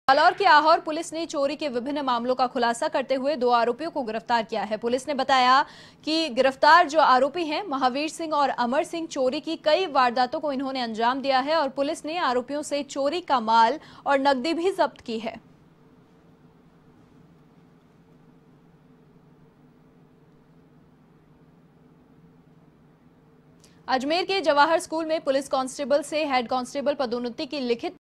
जालौर की आहोर पुलिस ने चोरी के विभिन्न मामलों का खुलासा करते हुए 2 आरोपियों को गिरफ्तार किया है। पुलिस ने बताया कि गिरफ्तार जो आरोपी हैं महावीर सिंह और अमर सिंह, चोरी की कई वारदातों को इन्होंने अंजाम दिया है और पुलिस ने आरोपियों से चोरी का माल और नकदी भी जब्त की है। अजमेर के जवाहर स्कूल में पुलिस कांस्टेबल से हेड कांस्टेबल पदोन्नति की लिखित